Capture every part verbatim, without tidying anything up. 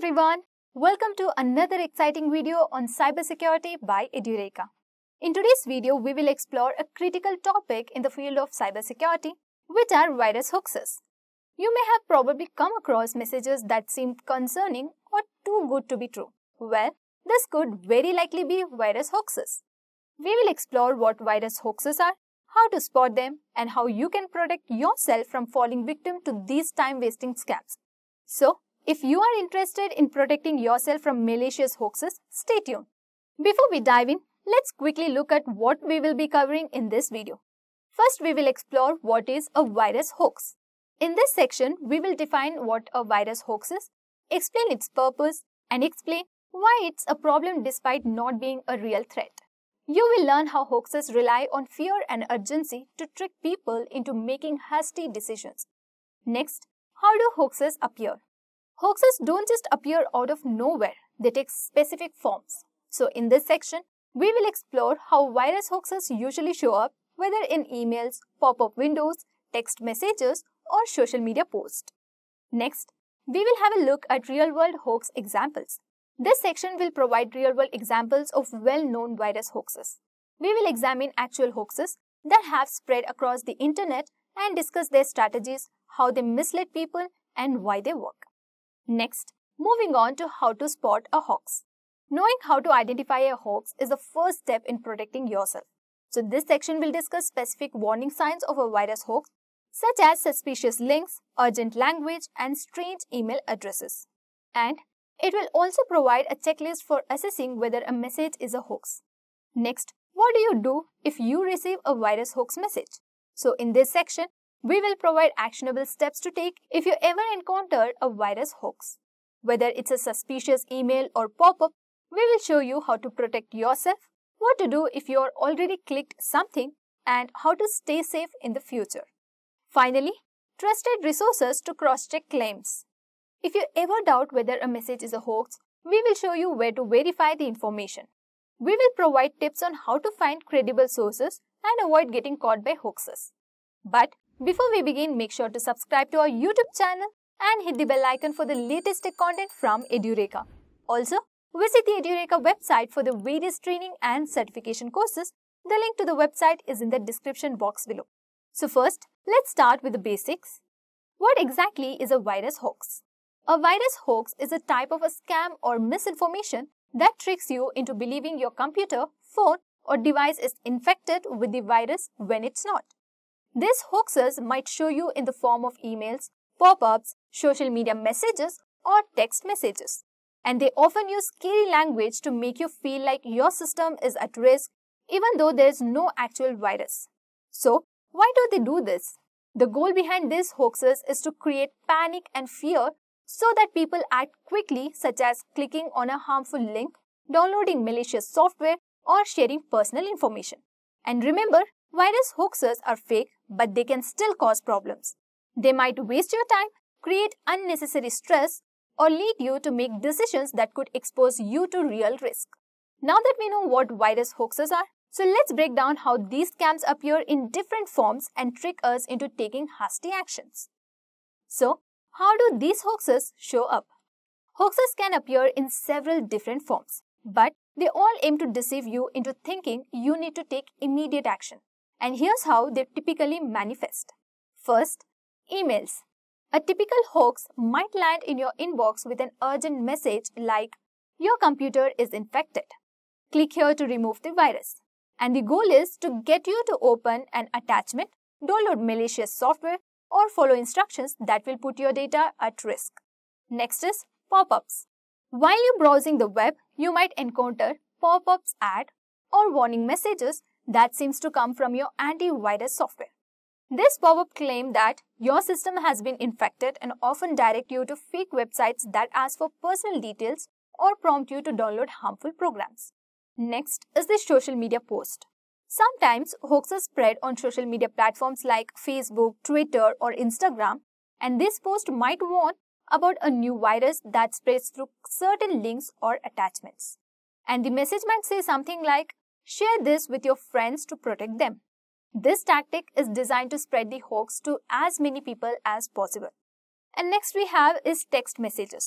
everyone, welcome to another exciting video on cybersecurity by Edureka. In today's video, we will explore a critical topic in the field of cybersecurity, which are virus hoaxes. You may have probably come across messages that seemed concerning or too good to be true. Well, this could very likely be virus hoaxes. We will explore what virus hoaxes are, how to spot them, and how you can protect yourself from falling victim to these time-wasting scams. So, if you are interested in protecting yourself from malicious hoaxes, stay tuned. Before we dive in, let's quickly look at what we will be covering in this video. First, we will explore what is a virus hoax. In this section, we will define what a virus hoax is, explain its purpose, and explain why it's a problem despite not being a real threat. You will learn how hoaxes rely on fear and urgency to trick people into making hasty decisions. Next, how do hoaxes appear? Hoaxes don't just appear out of nowhere, they take specific forms. So in this section, we will explore how virus hoaxes usually show up, whether in emails, pop-up windows, text messages, or social media posts. Next, we will have a look at real-world hoax examples. This section will provide real-world examples of well-known virus hoaxes. We will examine actual hoaxes that have spread across the internet and discuss their strategies, how they mislead people, and why they work. Next, moving on to how to spot a hoax. Knowing how to identify a hoax is the first step in protecting yourself. So this section will discuss specific warning signs of a virus hoax, such as suspicious links, urgent language, and strange email addresses. And it will also provide a checklist for assessing whether a message is a hoax. Next, what do you do if you receive a virus hoax message? So in this section, we will provide actionable steps to take if you ever encounter a virus hoax. Whether it's a suspicious email or pop-up, we will show you how to protect yourself, what to do if you are already clicked something, and how to stay safe in the future. Finally, trusted resources to cross-check claims. If you ever doubt whether a message is a hoax, we will show you where to verify the information. We will provide tips on how to find credible sources and avoid getting caught by hoaxes. But before we begin, make sure to subscribe to our YouTube channel and hit the bell icon for the latest tech content from Edureka. Also, visit the Edureka website for the various training and certification courses. The link to the website is in the description box below. So first, let's start with the basics. What exactly is a virus hoax? A virus hoax is a type of a scam or misinformation that tricks you into believing your computer, phone, or device is infected with the virus when it's not. These hoaxes might show you in the form of emails, pop-ups, social media messages, or text messages. And they often use scary language to make you feel like your system is at risk, even though there is no actual virus. So, why do they do this? The goal behind these hoaxes is to create panic and fear so that people act quickly, such as clicking on a harmful link, downloading malicious software, or sharing personal information. And remember, virus hoaxes are fake, but they can still cause problems. They might waste your time, create unnecessary stress, or lead you to make decisions that could expose you to real risk. Now that we know what virus hoaxes are, so let's break down how these scams appear in different forms and trick us into taking hasty actions. So, how do these hoaxes show up? Hoaxes can appear in several different forms, but they all aim to deceive you into thinking you need to take immediate action. And here's how they typically manifest. First, emails. A typical hoax might land in your inbox with an urgent message like, "Your computer is infected. Click here to remove the virus." And the goal is to get you to open an attachment, download malicious software, or follow instructions that will put your data at risk. Next is pop-ups. While you're browsing the web, you might encounter pop-ups ad or warning messages that seems to come from your antivirus software. This pop-up claim that your system has been infected and often direct you to fake websites that ask for personal details or prompt you to download harmful programs. Next is the social media post. Sometimes hoaxes spread on social media platforms like Facebook, Twitter, or Instagram, and this post might warn about a new virus that spreads through certain links or attachments. And the message might say something like, "Share this with your friends to protect them." This tactic is designed to spread the hoax to as many people as possible. And next we have is text messages.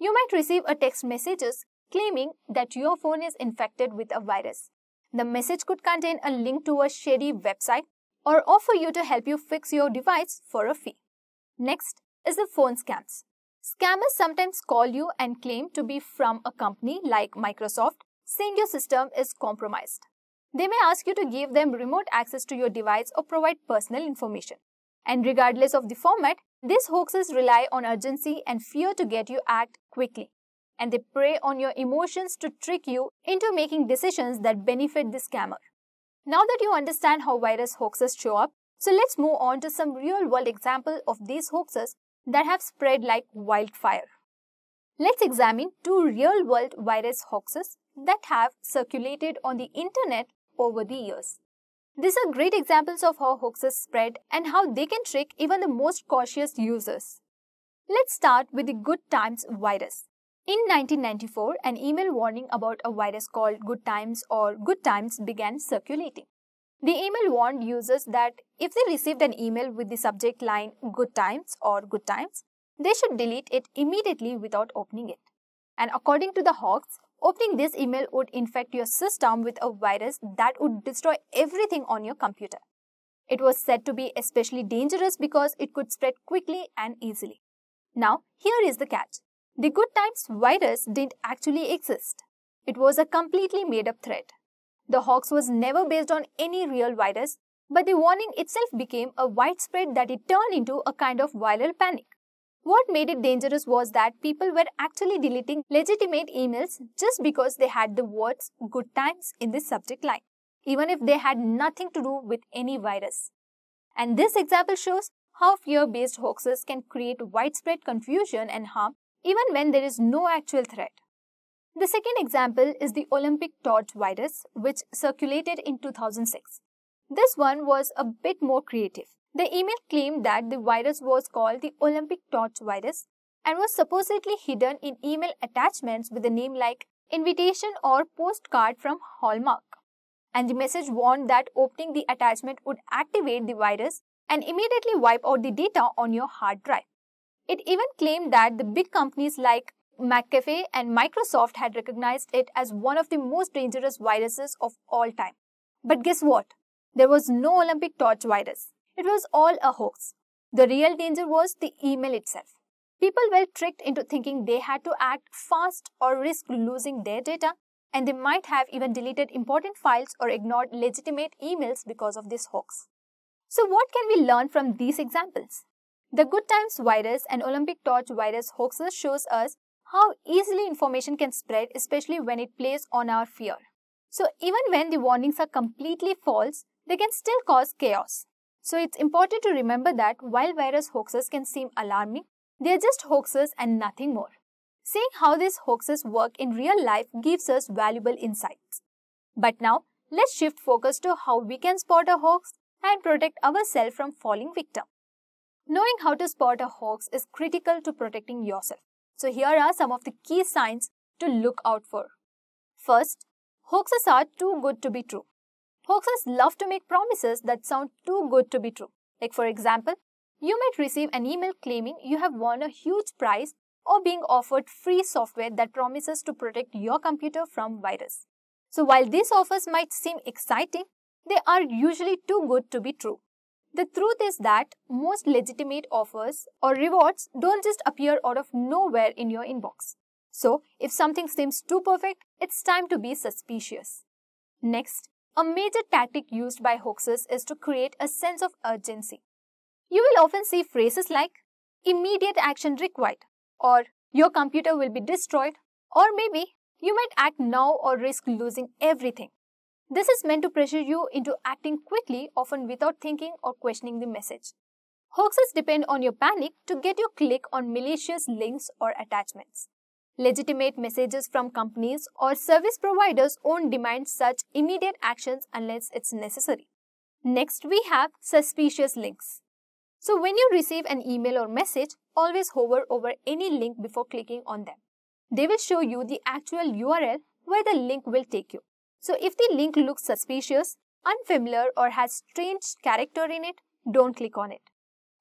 You might receive a text messages claiming that your phone is infected with a virus. The message could contain a link to a shady website or offer you to help you fix your device for a fee. Next is the phone scams. Scammers sometimes call you and claim to be from a company like Microsoft, saying your system is compromised. They may ask you to give them remote access to your device or provide personal information. And regardless of the format, these hoaxes rely on urgency and fear to get you to act quickly. And they prey on your emotions to trick you into making decisions that benefit the scammer. Now that you understand how virus hoaxes show up, so let's move on to some real-world examples of these hoaxes that have spread like wildfire. Let's examine two real-world virus hoaxes that have circulated on the internet over the years. These are great examples of how hoaxes spread and how they can trick even the most cautious users. Let's start with the Good Times virus. In nineteen ninety-four, an email warning about a virus called Good Times or Good Times began circulating. The email warned users that if they received an email with the subject line Good Times or Good Times, they should delete it immediately without opening it. And according to the hoax, opening this email would infect your system with a virus that would destroy everything on your computer. It was said to be especially dangerous because it could spread quickly and easily. Now, here is the catch. The Good Times virus didn't actually exist. It was a completely made-up threat. The hoax was never based on any real virus, but the warning itself became a widespread that it turned into a kind of viral panic. What made it dangerous was that people were actually deleting legitimate emails just because they had the words Good Times in the subject line, even if they had nothing to do with any virus. And this example shows how fear-based hoaxes can create widespread confusion and harm even when there is no actual threat. The second example is the Olympic torch virus, which circulated in two thousand six. This one was a bit more creative. The email claimed that the virus was called the Olympic torch virus and was supposedly hidden in email attachments with a name like invitation or postcard from Hallmark. And the message warned that opening the attachment would activate the virus and immediately wipe out the data on your hard drive. It even claimed that the big companies like McAfee and Microsoft had recognized it as one of the most dangerous viruses of all time. But guess what? There was no Olympic torch virus. It was all a hoax. The real danger was the email itself. People were tricked into thinking they had to act fast or risk losing their data, and they might have even deleted important files or ignored legitimate emails because of this hoax. So what can we learn from these examples? The Good Times virus and Olympic torch virus hoaxes shows us how easily information can spread, especially when it plays on our fear. So even when the warnings are completely false, they can still cause chaos. So it's important to remember that while virus hoaxes can seem alarming, they are just hoaxes and nothing more. Seeing how these hoaxes work in real life gives us valuable insights. But now, let's shift focus to how we can spot a hoax and protect ourselves from falling victim. Knowing how to spot a hoax is critical to protecting yourself. So here are some of the key signs to look out for. First, hoaxes are too good to be true. Hoaxes love to make promises that sound too good to be true. Like for example, you might receive an email claiming you have won a huge prize or being offered free software that promises to protect your computer from virus. So while these offers might seem exciting, they are usually too good to be true. The truth is that most legitimate offers or rewards don't just appear out of nowhere in your inbox. So if something seems too perfect, it's time to be suspicious. Next, a major tactic used by hoaxes is to create a sense of urgency. You will often see phrases like immediate action required, or your computer will be destroyed, or maybe you might act now or risk losing everything. This is meant to pressure you into acting quickly, often without thinking or questioning the message. Hoaxes depend on your panic to get you click on malicious links or attachments. Legitimate messages from companies or service providers won't demand such immediate actions unless it's necessary. Next, we have suspicious links. So when you receive an email or message, always hover over any link before clicking on them. They will show you the actual U R L where the link will take you. So if the link looks suspicious, unfamiliar or has strange character in it, don't click on it.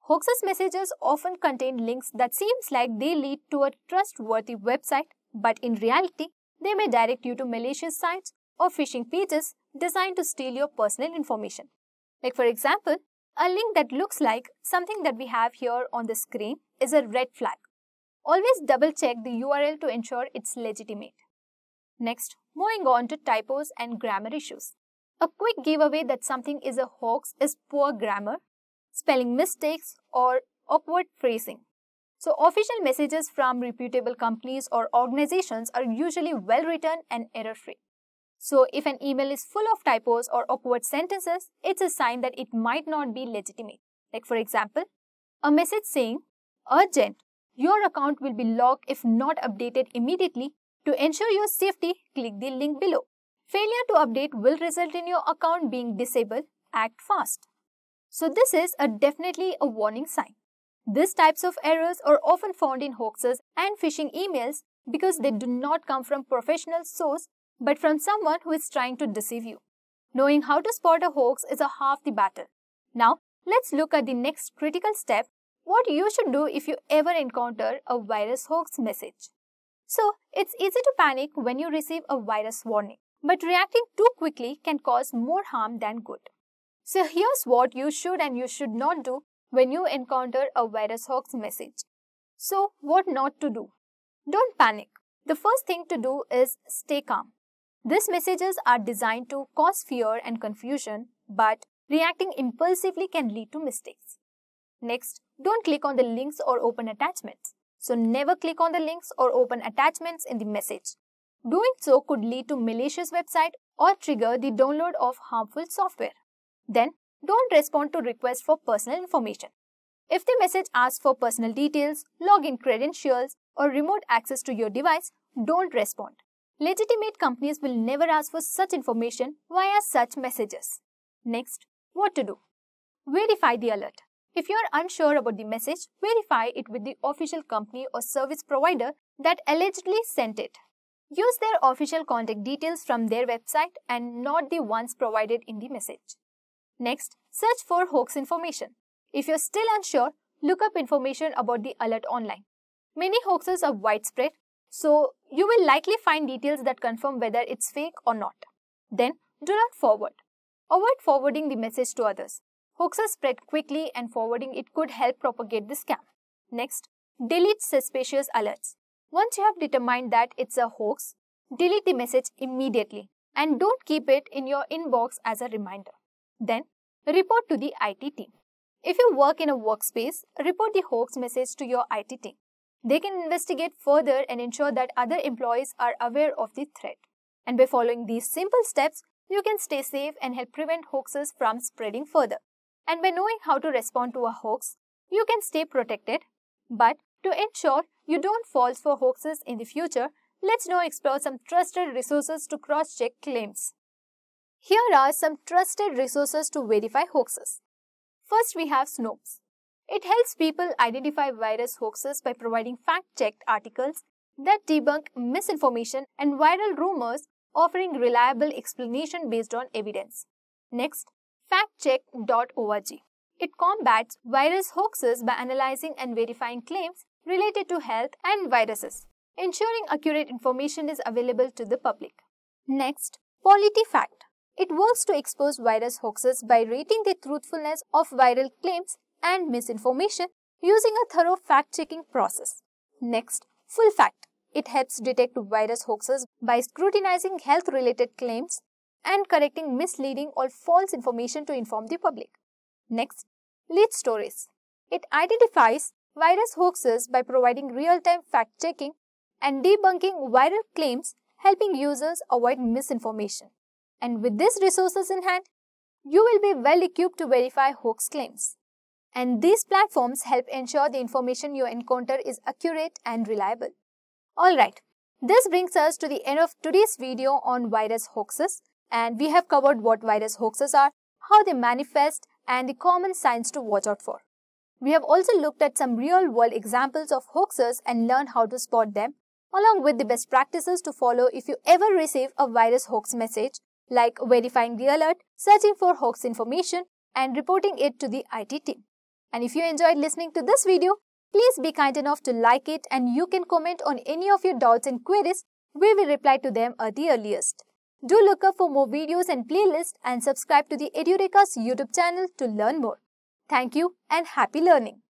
Hoaxes messages often contain links that seems like they lead to a trustworthy website, but in reality, they may direct you to malicious sites or phishing pages designed to steal your personal information. Like for example, a link that looks like something that we have here on the screen is a red flag. Always double check the U R L to ensure it's legitimate. Next, moving on to typos and grammar issues. A quick giveaway that something is a hoax is poor grammar, spelling mistakes, or awkward phrasing. So official messages from reputable companies or organizations are usually well written and error-free. So if an email is full of typos or awkward sentences, it's a sign that it might not be legitimate. Like for example, a message saying, "Urgent, your account will be locked if not updated immediately. To ensure your safety, click the link below. Failure to update will result in your account being disabled. Act fast." So this is a definitely a warning sign. These types of errors are often found in hoaxes and phishing emails because they do not come from professional source but from someone who is trying to deceive you. Knowing how to spot a hoax is a half the battle. Now, let's look at the next critical step, what you should do if you ever encounter a virus hoax message. So, it's easy to panic when you receive a virus warning, but reacting too quickly can cause more harm than good. So here's what you should and you should not do when you encounter a virus hoax message. So what not to do? Don't panic. The first thing to do is stay calm. These messages are designed to cause fear and confusion, but reacting impulsively can lead to mistakes. Next, don't click on the links or open attachments. So never click on the links or open attachments in the message. Doing so could lead to malicious website or trigger the download of harmful software. Then, don't respond to requests for personal information. If the message asks for personal details, login credentials, or remote access to your device, don't respond. Legitimate companies will never ask for such information via such messages. Next, what to do? Verify the alert. If you are unsure about the message, verify it with the official company or service provider that allegedly sent it. Use their official contact details from their website and not the ones provided in the message. Next, search for hoax information. If you're still unsure, look up information about the alert online. Many hoaxes are widespread, so you will likely find details that confirm whether it's fake or not. Then, do not forward. Avoid forwarding the message to others. Hoaxes spread quickly and forwarding it could help propagate the scam. Next, delete suspicious alerts. Once you have determined that it's a hoax, delete the message immediately and don't keep it in your inbox as a reminder. Then, report to the I T team. If you work in a workspace, report the hoax message to your I T team. They can investigate further and ensure that other employees are aware of the threat. And by following these simple steps, you can stay safe and help prevent hoaxes from spreading further. And by knowing how to respond to a hoax, you can stay protected. But to ensure you don't fall for hoaxes in the future, let's now explore some trusted resources to cross-check claims. Here are some trusted resources to verify hoaxes. First, we have Snopes. It helps people identify virus hoaxes by providing fact-checked articles that debunk misinformation and viral rumors, offering reliable explanation based on evidence. Next, fact check dot org. It combats virus hoaxes by analyzing and verifying claims related to health and viruses, ensuring accurate information is available to the public. Next, PolityFact. It works to expose virus hoaxes by rating the truthfulness of viral claims and misinformation using a thorough fact-checking process. Next, FullFact. It helps detect virus hoaxes by scrutinizing health-related claims and correcting misleading or false information to inform the public. Next, Lead Stories. It identifies virus hoaxes by providing real-time fact-checking and debunking viral claims, helping users avoid misinformation. And with these resources in hand, you will be well equipped to verify hoax claims. And these platforms help ensure the information you encounter is accurate and reliable. Alright, this brings us to the end of today's video on virus hoaxes, and we have covered what virus hoaxes are, how they manifest, and the common signs to watch out for. We have also looked at some real-world examples of hoaxes and learned how to spot them, along with the best practices to follow if you ever receive a virus hoax message, like verifying the alert, searching for hoax information, and reporting it to the I T team. And if you enjoyed listening to this video, please be kind enough to like it, and you can comment on any of your doubts and queries. We will reply to them at the earliest. Do look up for more videos and playlists and subscribe to the Edureka's YouTube channel to learn more. Thank you and happy learning.